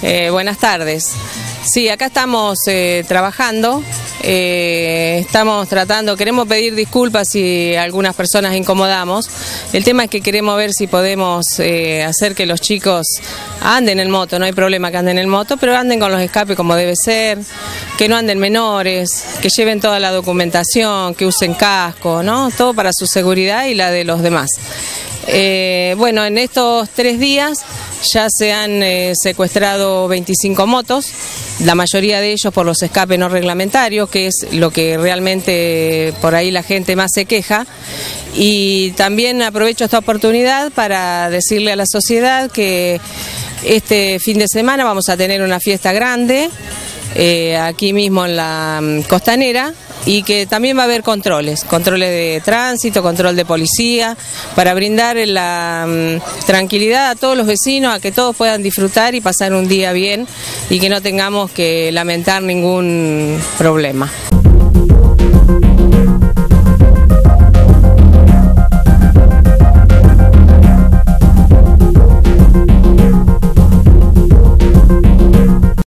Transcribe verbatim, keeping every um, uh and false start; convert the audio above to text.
Eh, buenas tardes. Sí, acá estamos eh, trabajando, eh, estamos tratando, queremos pedir disculpas si algunas personas incomodamos. El tema es que queremos ver si podemos eh, hacer que los chicos anden en moto, no hay problema que anden en moto, pero anden con los escapes como debe ser, que no anden menores, que lleven toda la documentación, que usen casco, ¿no? Todo para su seguridad y la de los demás. Eh, bueno, en estos tres días ya se han eh, secuestrado veinticinco motos, la mayoría de ellos por los escapes no reglamentarios, que es lo que realmente por ahí la gente más se queja. Y también aprovecho esta oportunidad para decirle a la sociedad que este fin de semana vamos a tener una fiesta grande eh, aquí mismo en la um, Costanera, y que también va a haber controles, controles de tránsito, control de policía, para brindar la um, tranquilidad a todos los vecinos, a que todos puedan disfrutar y pasar un día bien y que no tengamos que lamentar ningún problema.